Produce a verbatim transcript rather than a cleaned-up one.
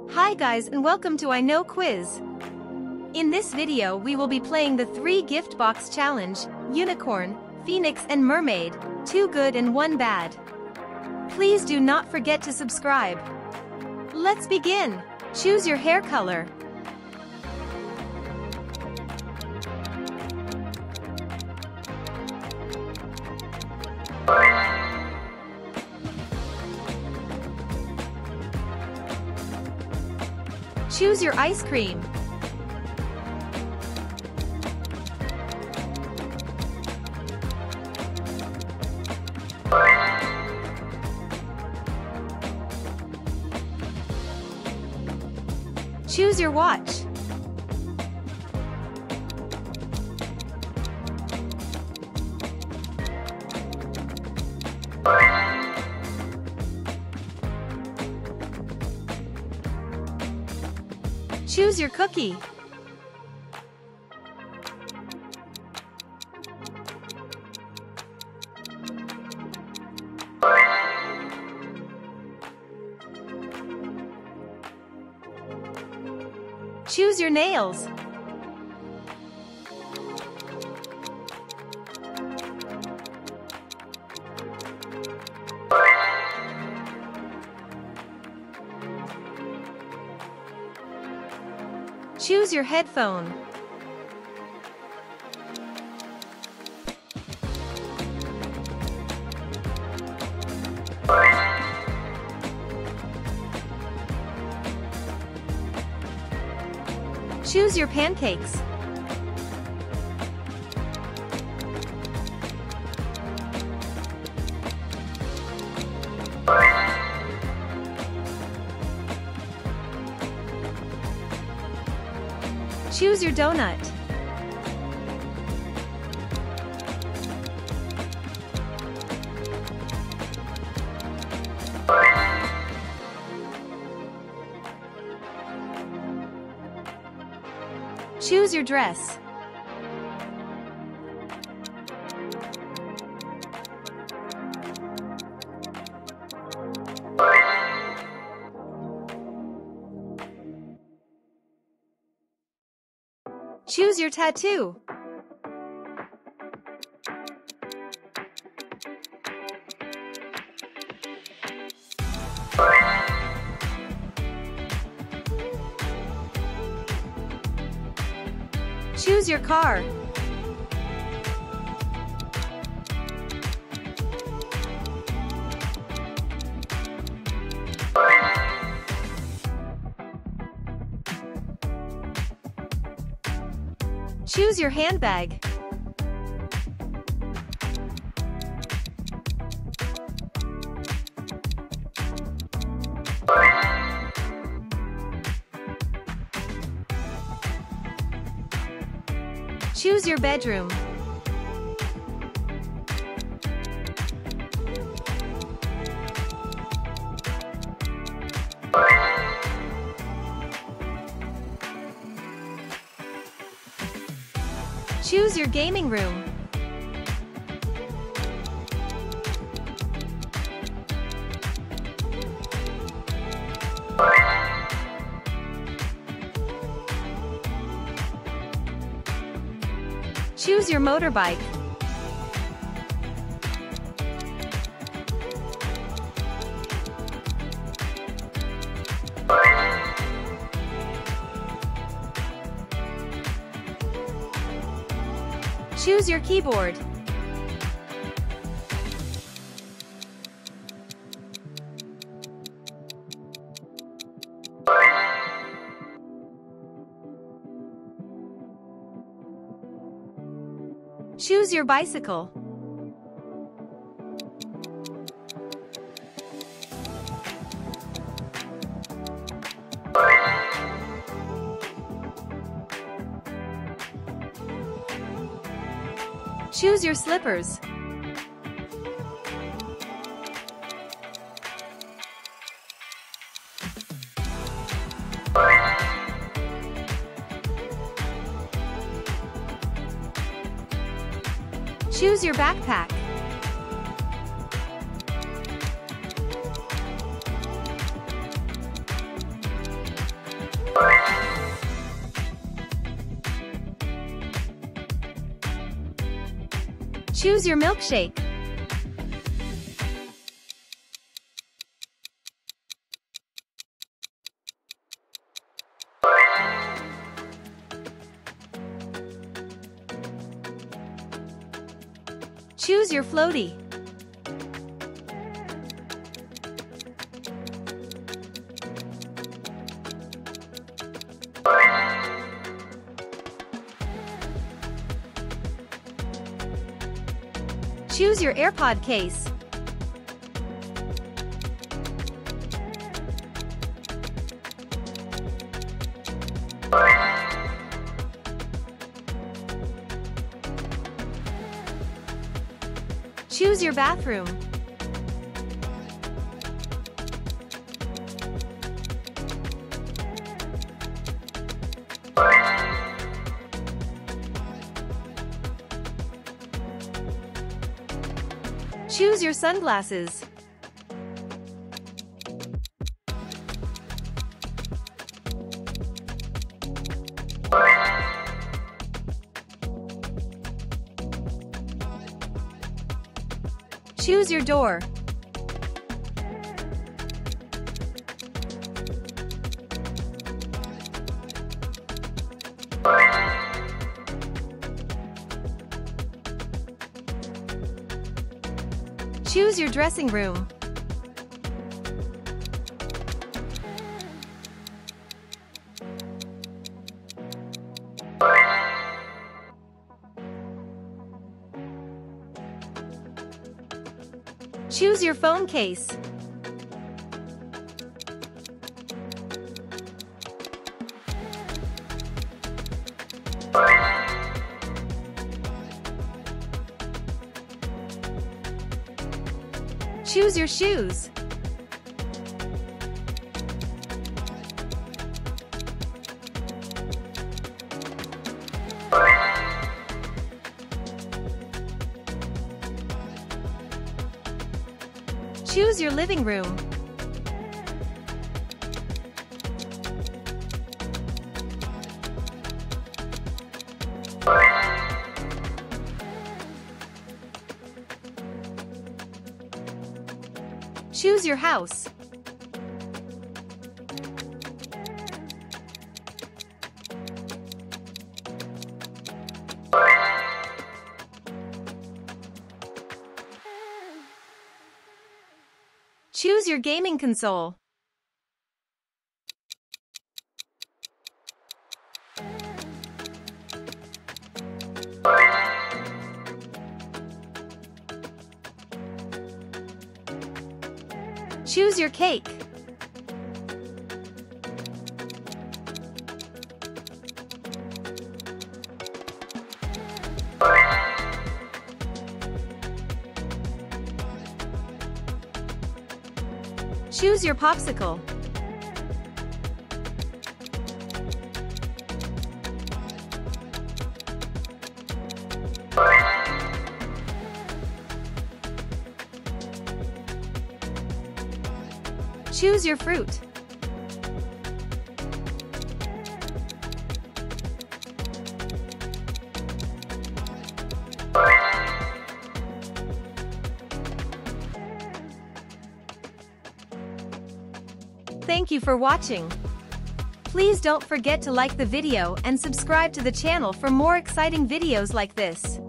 Hi guys and welcome to I Know Quiz. In this video we will be playing the three gift box challenge, Unicorn, Phoenix and Mermaid, two good and one bad. Please do not forget to subscribe. Let's begin. Choose your hair color. Choose your ice cream. Choose your watch. Choose your cookie. Choose your nails. Choose your headphone. Choose your pancakes. Choose your donut. Choose your dress. Choose your tattoo. Choose your car. Choose your handbag. Choose your bedroom. Choose your gaming room. Choose your motorbike. Choose your keyboard. Choose your bicycle. Choose your slippers. Choose your backpack. Choose your milkshake. Choose your floaty. Choose your AirPod case. Choose your bathroom. Choose your sunglasses. Choose your door. Choose your dressing room. Choose your phone case. Choose your shoes. Choose your living room. Choose your house. Choose your gaming console. Choose your cake. Choose your popsicle. Choose your fruit. Thank you for watching. Please don't forget to like the video and subscribe to the channel for more exciting videos like this.